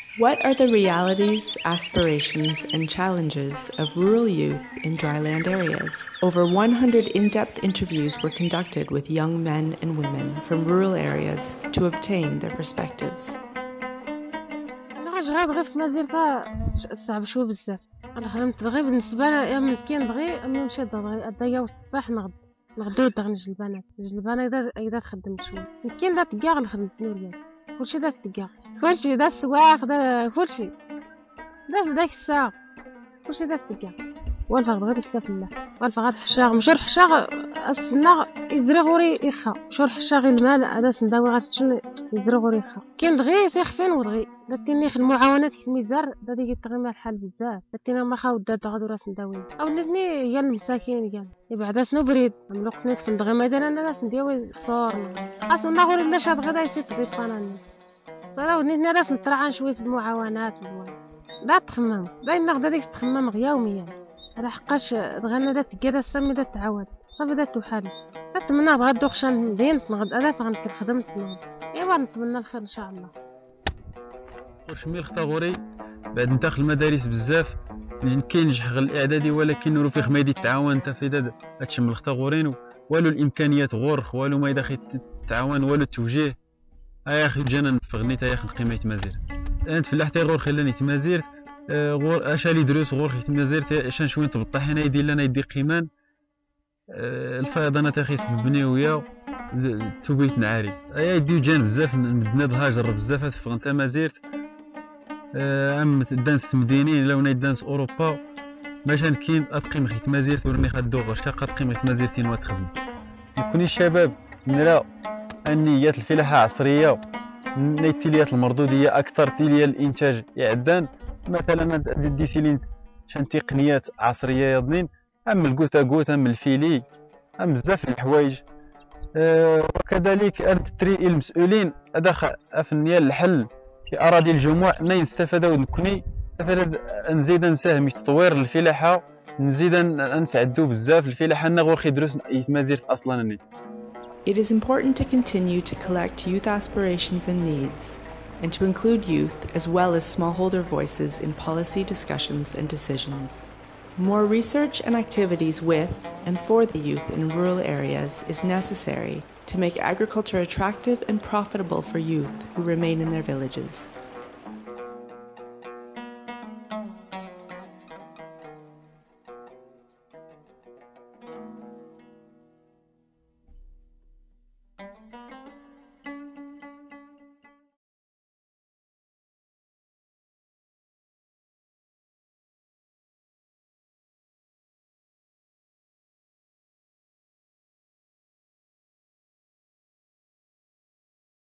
What are the realities, aspirations, and challenges of rural youth in dryland areas? Over 100 in-depth interviews were conducted with young men and women from rural areas to obtain their perspectives. غير في مزيرتا صعب شويه بزاف. انا خدمت دغيا بالنسبه لي من كاين دغيا نمشي دغيا ادايا وصح نغدو دغ الجلبانه اذا خدمت شويه كاين دا تكاع نخدم نورياس كلشي دا تكاع كلشي دا السواق دا كلشي دا داك الساعه كلشي دا تكاع والفغ دغيا بزاف الله والفغ حشاغ مشور حشاغ السنه يزري غوري يخا مشور حشاغ المال هذا سنداوي غاتشن يزري غوري يخا كاين دغيا سيخفين ودغيا داتيني المعاونات كميزار دادي يتغمى الحال بزاف داتينا ما خاود داد غادو راس نداوي اولتني هي المساكين كاع بعدا شنو بريد ملوقنيت في الدغمه ديال انا راس نداوي خسور خاصنا غوري لا شاد غدا يسيت ديال فاناني صراو ولينا راس نطلعان شويه المعاونات لا تخمم باينه غدا ديك تخمم يوميا على حقاش دغنا دات كيرا سامي دات تعاود صافي دات وحال نتمنى غادو خشان مدينه نغد انا فغنكل خدمت ايوا نتمنى الخير ان شاء الله. شميل خطاغوري بعد نتاخ المدارس بزاف كينجح غير الاعدادي ولكن نورو فيه خمايدي التعاون انت في داد هادشي من الخطاغورين والو الامكانيات غور والو ما يدخل التعاون والو التوجيه يا اخي جانا نفغنيت يا اخي قيمه تمازير انت فلاحتي غور خلاني تمازير غور اشالي دروس غور خيت تمازير شان شويه تبطح هنا يدير لنا يدي قيمان الفيضانات اخي سببنيويه توبيت نعاري يديو جان بزاف بناد هاجر بزاف فغنت تمازيرت ام دانس مدينين لو ناي دانس اوروبا ماشان كاين اتقيم خيت مازيرت ورني خدو غير شاقه تقيم خيت مازيرتين وتخدم يكوني الشباب نرى النيات الفلاحه عصريه نيتيليات المردوديه اكثر تيليا الانتاج يعدان مثلا ديسيلين شان تقنيات عصريه يضنين ام الكوتا كوتا ام الفيلي ام بزاف الحوايج وكذلك التري المسؤولين ادخل افنيا الحل في أراضي الجموع نا يستفادوا نكوني نزيد نساهم في تطوير الفلاحة نزيد نساعدو بزاف الفلاحة نغور خي دروس يتمازيرت أصلا. It is important to continue to collect youth aspirations and needs and to include youth as well as smallholder voices in policy discussions and decisions. More research and activities with and for the youth in rural areas is necessary to make agriculture attractive and profitable for youth who remain in their villages.